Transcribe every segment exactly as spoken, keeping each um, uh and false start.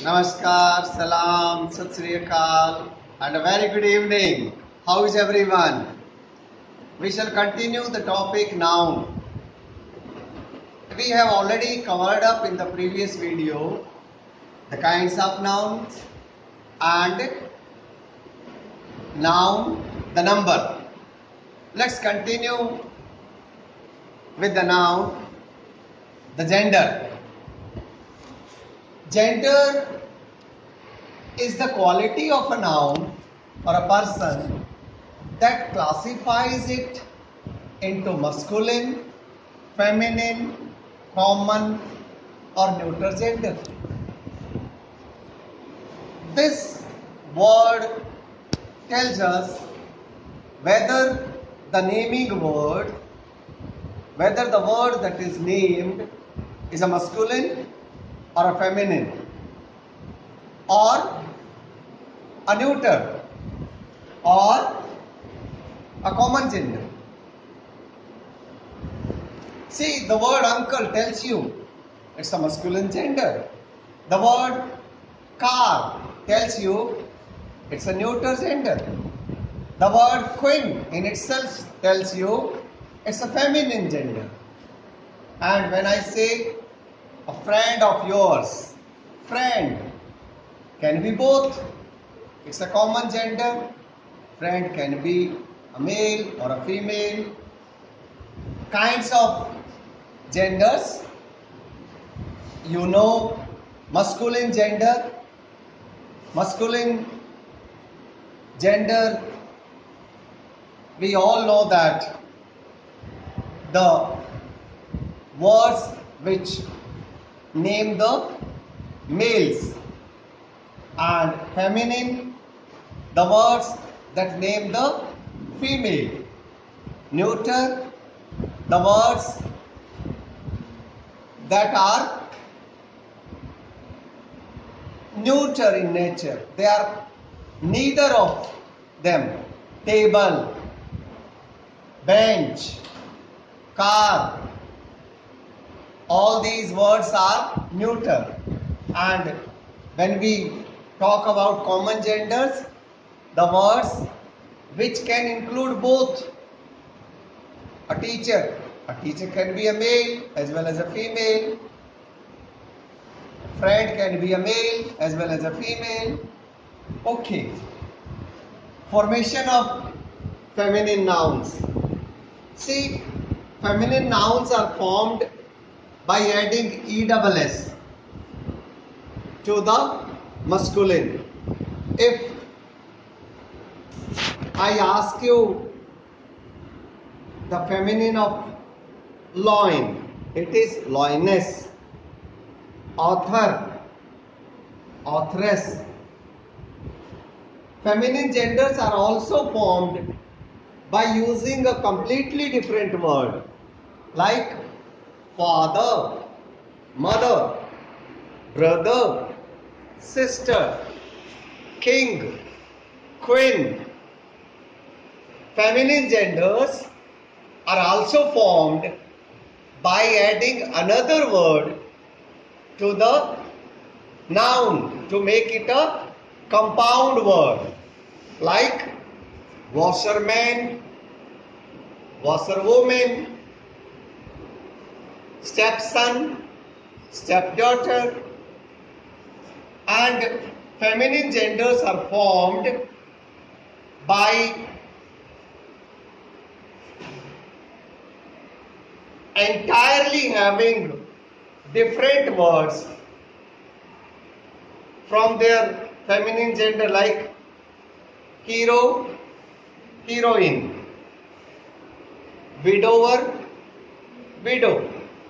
Namaskar, Salam, Sat Sri Akal, and a very good evening. How is everyone? We shall continue the topic noun. We have already covered up in the previous video the kinds of nouns and noun, the number. Let's continue with the noun, the gender. Gender is the quality of a noun or a person that classifies it into masculine, feminine, common or neuter gender. This word tells us whether the naming word, whether the word that is named is a masculine or a feminine or a neuter or a common gender. See, the word uncle tells you it's a masculine gender. The word car tells you it's a neuter gender. The word queen in itself tells you it's a feminine gender. And when I say a friend of yours, friend can be both. It's a common gender. Friend can be a male or a female. Kinds of genders. You know, masculine gender. Masculine gender, we all know that the words which name the males, and feminine, the words that name the female. Neuter, the words that are neuter in nature. They are neither of them. Table, bench, car, all these words are neuter. And when we talk about common genders, the words which can include both. A teacher, a teacher can be a male as well as a female. Friend can be a male as well as a female. Okay. Formation of feminine nouns. See, feminine nouns are formed by adding E double S to the masculine. If I ask you the feminine of loin, it is loiness. Author, authoress. Feminine genders are also formed by using a completely different word like father, mother, brother, sister, king, queen. Feminine genders are also formed by adding another word to the noun to make it a compound word like washerman, washerwoman, stepson, stepdaughter. And feminine genders are formed by entirely having different words from their feminine gender like hero, heroine, widower, widow.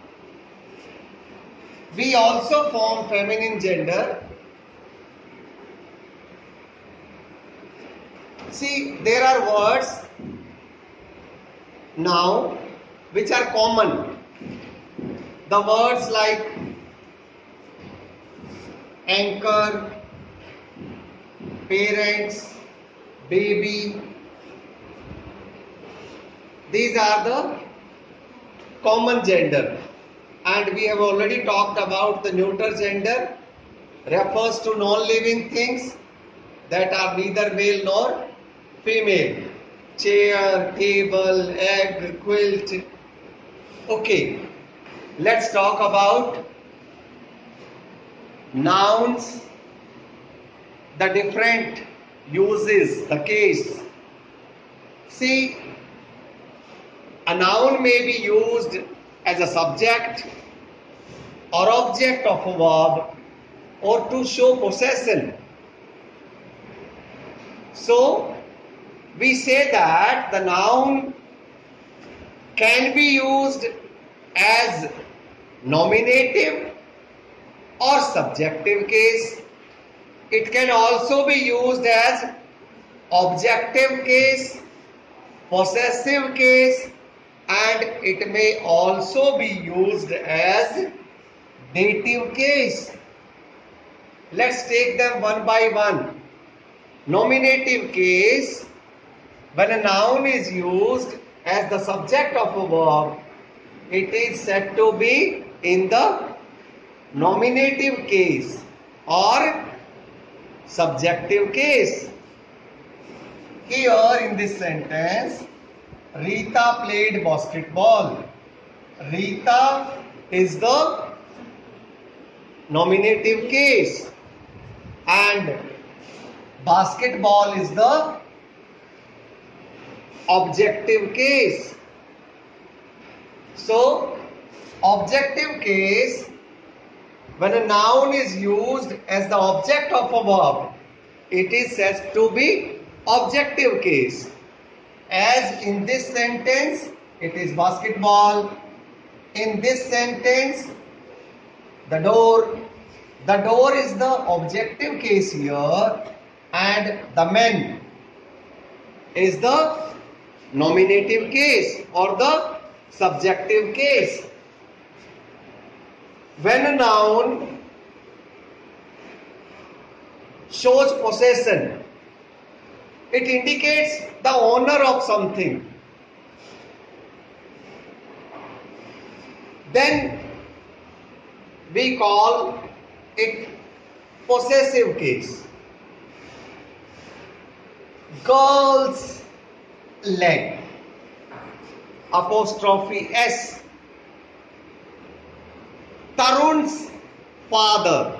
We also form feminine gender. See, there are words now which are common. The words like anchor, parents, baby. These are the common gender. And we have already talked about the neuter gender refers to non-living things that are neither male nor female. Chair, table, egg, quilt. Okay, let's talk about nouns, the different uses, the case. See, a noun may be used as a subject or object of a verb or to show possession. So, we say that the noun can be used as nominative or subjective case. It can also be used as objective case, possessive case, and it may also be used as dative case. Let's take them one by one. Nominative case, when a noun is used as the subject of a verb, it is said to be in the nominative case or subjective case. Here in this sentence, Rita played basketball. Rita is the nominative case and basketball is the objective case. So, objective case, when a noun is used as the object of a verb, it is said to be objective case. As in this sentence, it is basketball. In this sentence, the door. The door is the objective case here, and the men is the nominative case or the subjective case. When a noun shows possession, it indicates the owner of something. Then we call it possessive case. Girl's leg, apostrophe S. Tarun's father,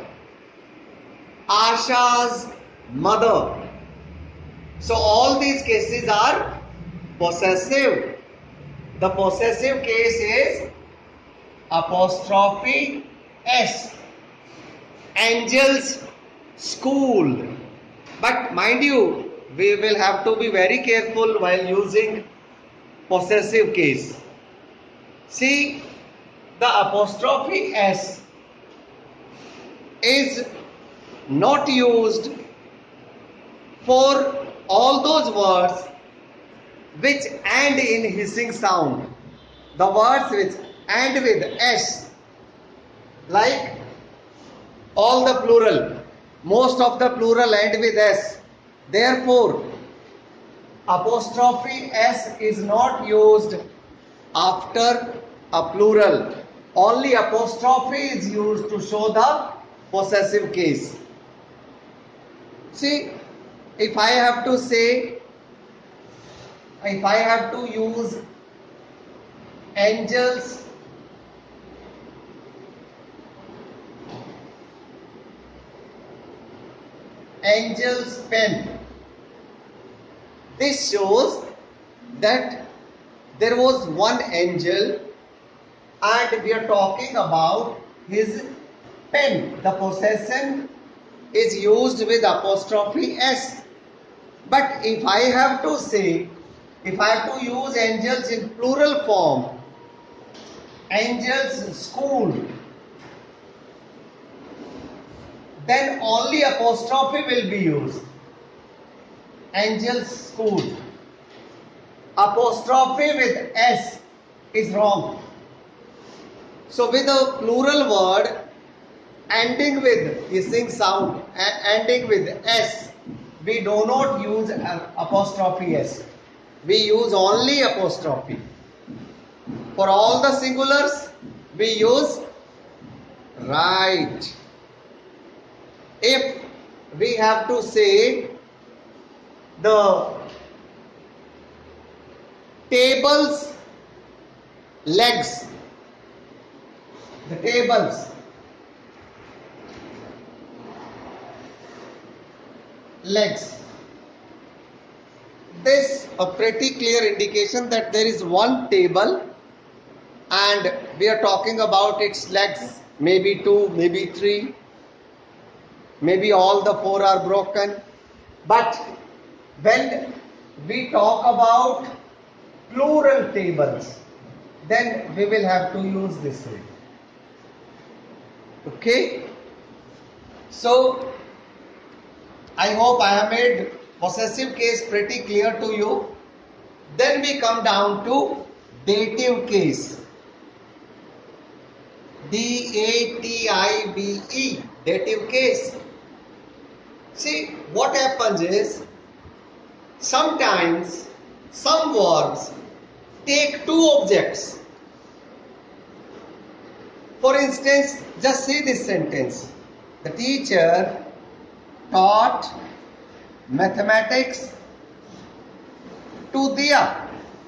Asha's mother. So all these cases are possessive. The possessive case is apostrophe S. Angel's school. But mind you, we will have to be very careful while using possessive case. See, the apostrophe S is not used for all those words which end in hissing sound. The words which end with S, like all the plural, most of the plural end with S. Therefore, apostrophe S is not used after a plural. Only apostrophe is used to show the possessive case. See, if I have to say, if I have to use Angel's Angel's pen, this shows that there was one angel and we are talking about his pen. The possession is used with apostrophe S. But if I have to say, if I have to use angels in plural form, Angel's school, then only apostrophe will be used. Angel's school. Apostrophe with S is wrong. So with a plural word ending with hissing sound and ending with S, we do not use apostrophe S. We use only apostrophe. For all the singulars, we use right. if we have to say the table's legs, the table's legs, this a pretty clear indication that there is one table and we are talking about its legs, maybe two, maybe three, maybe all the four are broken. But when we talk about plural tables, then we will have to use this way. Okay? So, I hope I have made possessive case pretty clear to you. Then we come down to dative case. D A T I V E, dative case. See, what happens is, sometimes some verbs take two objects. For instance, just see this sentence. The teacher taught mathematics to Diya.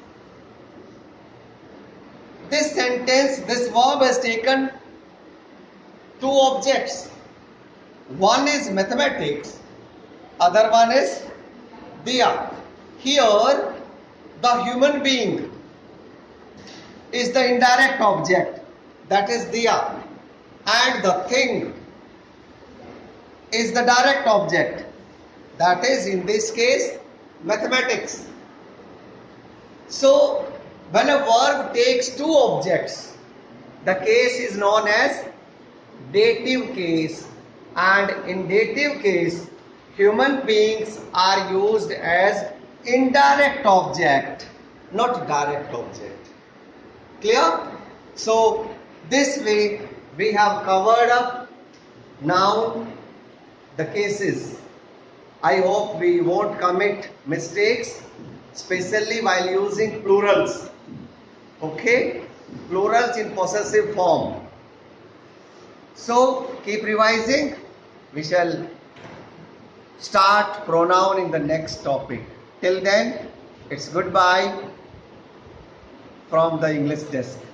This sentence, this verb has taken two objects. One is mathematics, other one is Diya. Here, the human being is the indirect object, that is Diya, and the thing is the direct object, that is in this case mathematics. So, when a verb takes two objects, the case is known as dative case, and in dative case, human beings are used as indirect object, not direct object. Clear? So, this way we have covered up now the cases. I hope we won't commit mistakes, especially while using plurals. Okay? Plurals in possessive form. So, keep revising. We shall start pronoun in the next topic. Till then, it's goodbye from the English desk.